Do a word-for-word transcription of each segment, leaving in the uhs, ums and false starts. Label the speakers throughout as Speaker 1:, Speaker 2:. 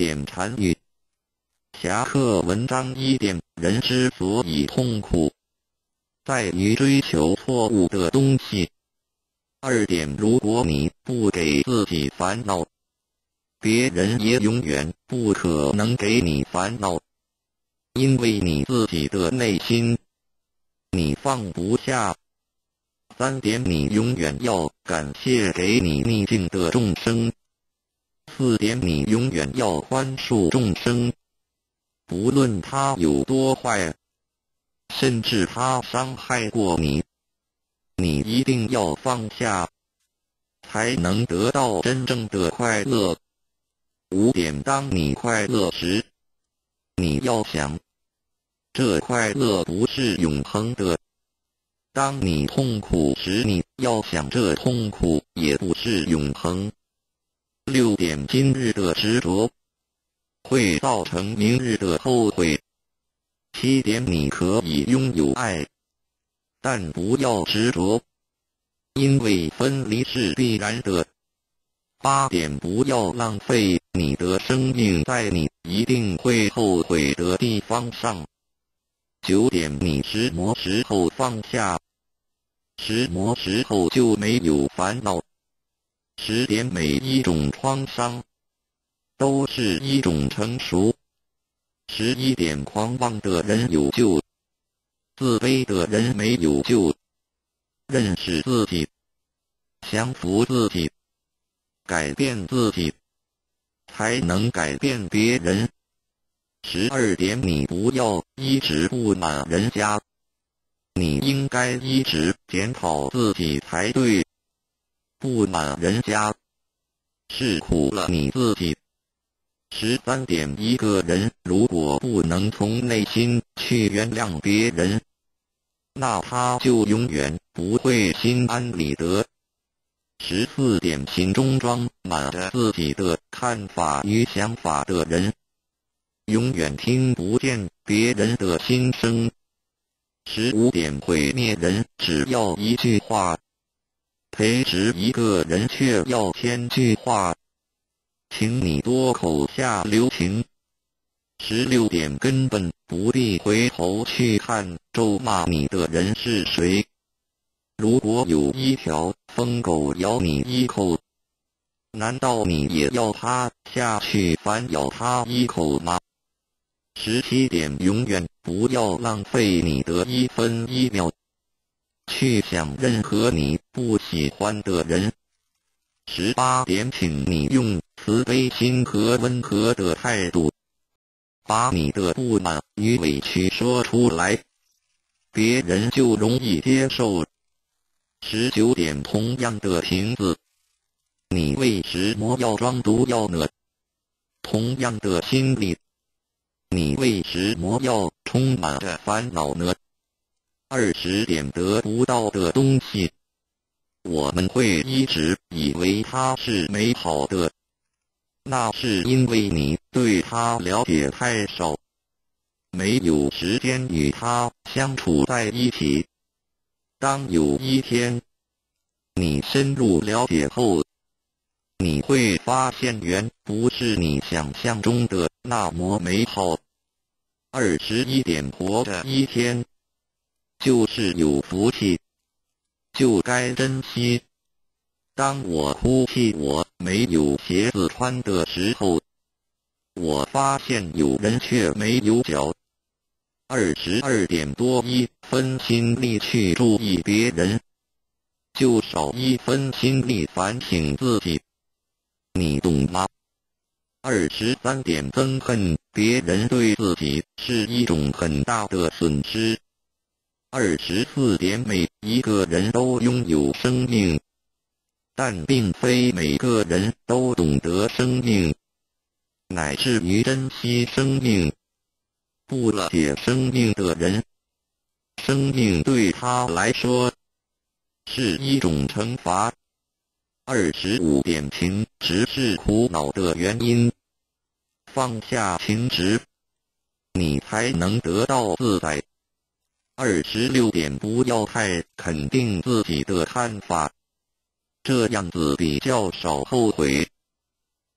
Speaker 1: 点禅语。侠客文章一点，人之所以痛苦，在于追求错误的东西。二点，如果你不给自己烦恼，别人也永远不可能给你烦恼，因为你自己的内心，你放不下。三点，你永远要感谢给你逆境的众生。四点，你永远要宽恕众生，不论他有多坏，甚至他伤害过你，你一定要放下，才能得到真正的快乐。五点，当你快乐时，你要想，这快乐不是永恒的。当你痛苦时，你要想，这痛苦也不是永恒。六点，今日的执着会造成明日的后悔。七点，你可以拥有爱，但不要执着，因为分离是必然的。八点，不要浪费你的生命在你一定会后悔的地方上。九点，你什么时候放下，什么时候就没有烦恼。十点，每一种创伤都是一种成熟。十一点，狂妄的人有救，自卑的人没有救。认识自己，降服自己，改变自己，才能改变别人。十二点，你不要一直不满人家，你应该一直检讨自己才对。不满人家，是苦了你自己。十三点，一个人如果不能从内心去原谅别人，那他就永远不会心安理得。十四点，心中装满着自己的看法与想法的人，永远听不见别人的心声。十五点，毁灭人只要一句话，培植一个人却要千句话，请你多口下留情。十六点，根本不必回头去看咒骂你的人是谁。如果有一条疯狗咬你一口，难道你也要它下去反咬它一口吗？十七点，永远不要浪费你的一分一秒去想任何你不喜欢的人。十八点，请你用慈悲心和温和的态度，把你的不满与委屈说出来，别人就容易接受。十九点，同样的瓶子，你为什么要装毒药呢？同样的心理，你为什么要充满着烦恼呢？二十点，得不到的东西，我们会一直以为它是美好的，那是因为你对它了解太少，没有时间与它相处在一起。当有一天你深入了解后，你会发现原不是你想象中的那么美好。二十一点，活着一天就是有福气，就该珍惜。当我哭泣我没有鞋子穿的时候，我发现有人却没有脚。二十二点，多一分心力去注意别人，就少一分心力反省自己，你懂吗？二十三点，憎恨别人对自己是一种很大的损失。二十四点，每一个人都拥有生命，但并非每个人都懂得生命，乃至于珍惜生命。不了解生命的人，生命对他来说是一种惩罚。二十五点，情执是苦恼的原因，放下情执，你才能得到自在。二十六点，不要太肯定自己的看法，这样子比较少后悔。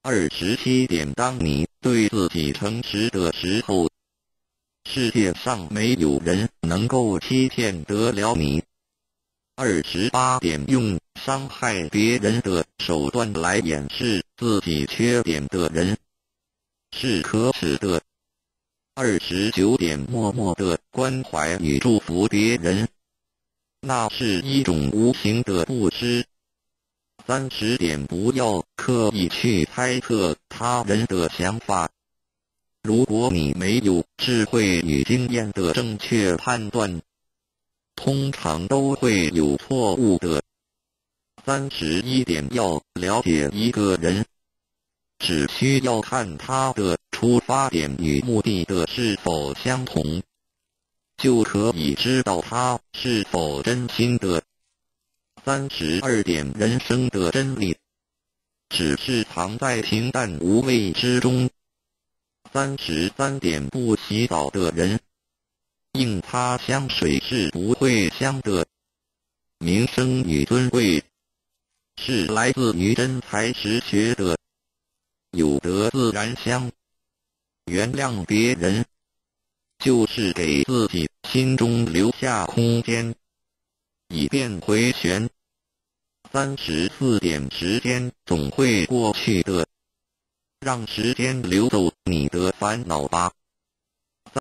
Speaker 1: 二十七点，当你对自己诚实的时候，世界上没有人能够欺骗得了你。二十八点，用伤害别人的手段来掩饰自己缺点的人是可耻的。二十九点，默默的关怀与祝福别人，那是一种无形的布施。三十点，不要刻意去猜测他人的想法。如果你没有智慧与经验的正确判断，通常都会有错误的。三十一点，要了解一个人，只需要看他的出发点与目的的是否相同，就可以知道他是否真心的。三十二点，人生的真理只是藏在平淡无味之中。三十三点，不洗澡的人，硬擦香水是不会香的。名声与尊贵是来自于真才实学的，有德自然香。原谅别人，就是给自己心中留下空间，以便回旋。三十四点，时间总会过去的，让时间流走你的烦恼吧。